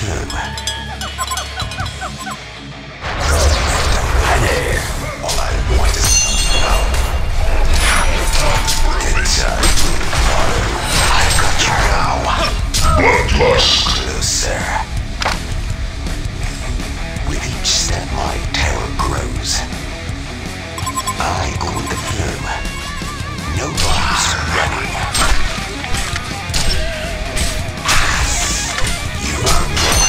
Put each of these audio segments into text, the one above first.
flu. Bloodlust. Closer. With each step my terror grows. I go with the flow. Nobody's running. You are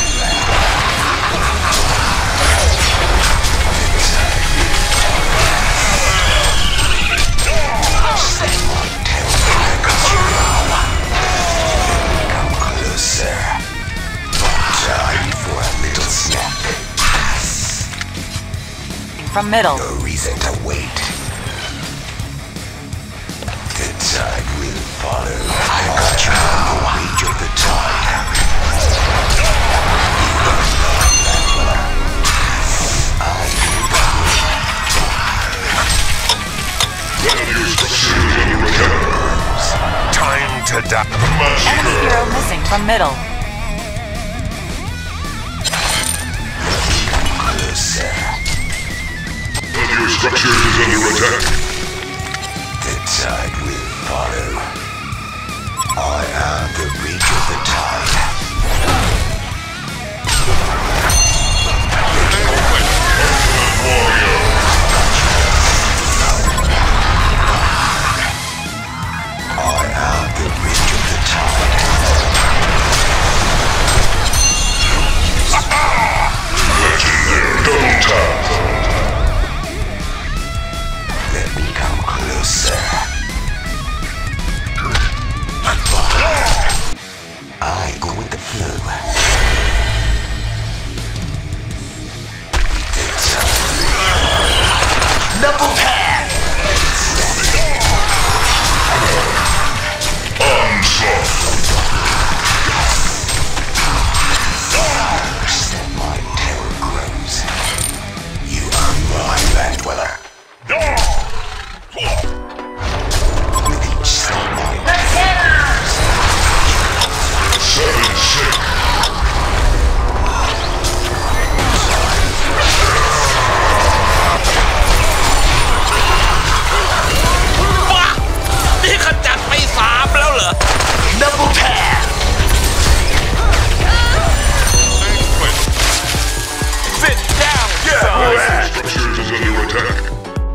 step my terror. I got you now. Come closer. Time for a little snack. From middle. No reason to wait. The tide will follow. I got you on the rage of the tide. Time to die. Enemy hero missing from middle. Come closer. One of your structures is under attack. The tide will follow. I am the reach of the tide. I am the reach of the tide. Legendary double tap. Let me come closer. I go with the flow. Double tap! Onslaught. Step my terror grows. You are my land dweller. With each step my Seven sick. double tap! Sit down, yeah! Structures is under attack.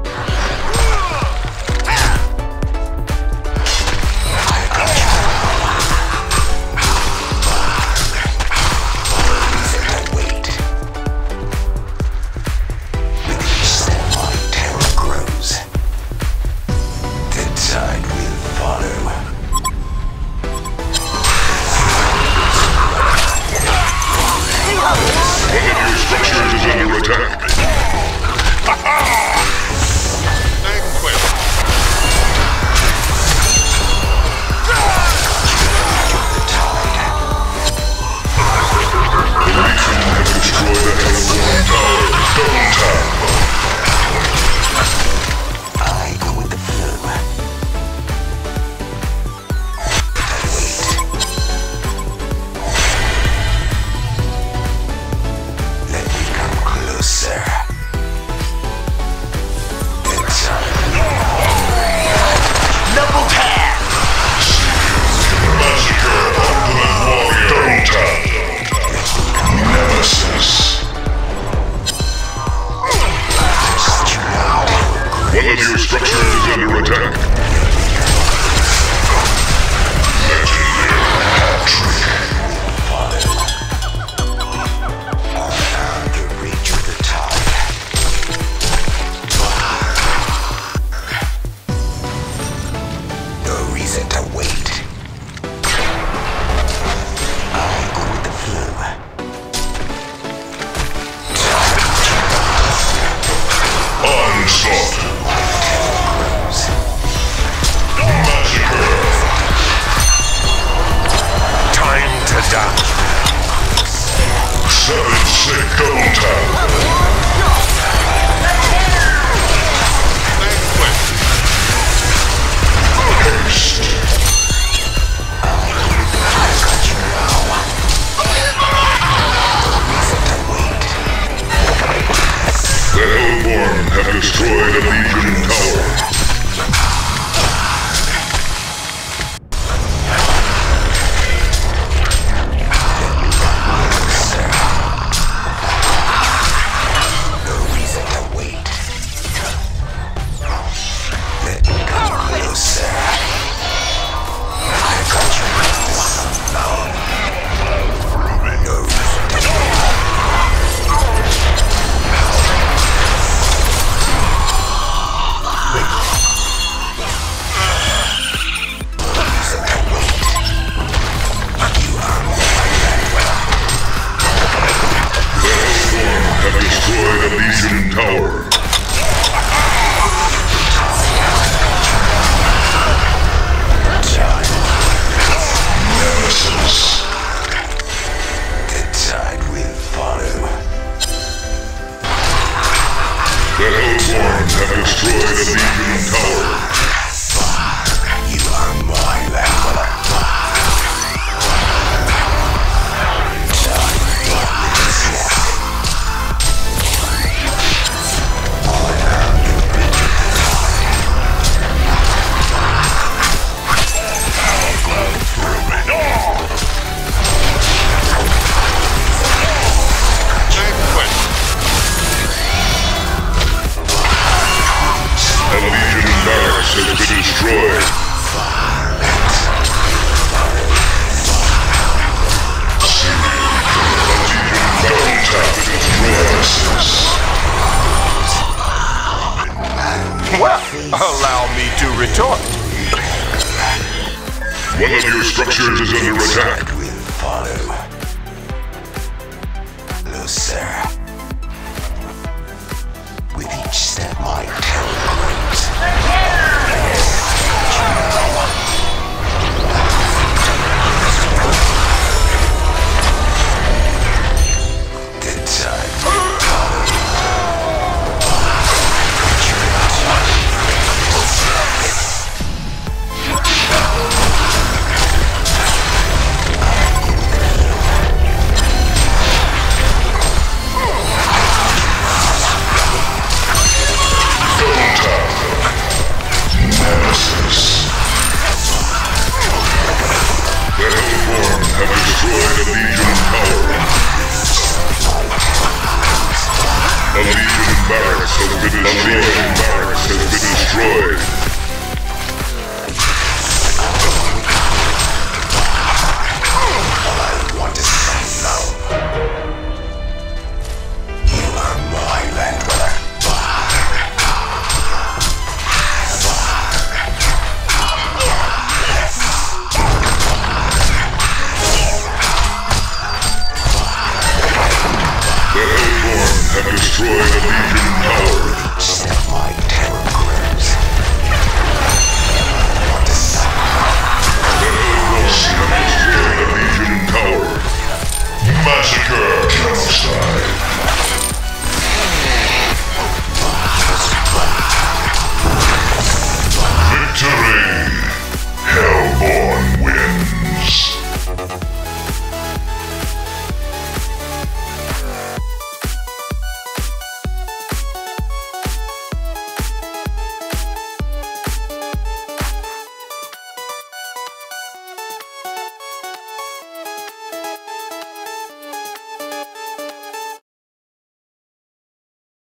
One of your structures is under attack. Legendary hat-trick. The reach of the tide. No reason to wait. I go with the flow. Onslaught. Time to die. Seven sick double tap. Haste. One of your structures is under attack. That will follow. Closer. With each step my terror grows. The time will follow. Destroy the Legion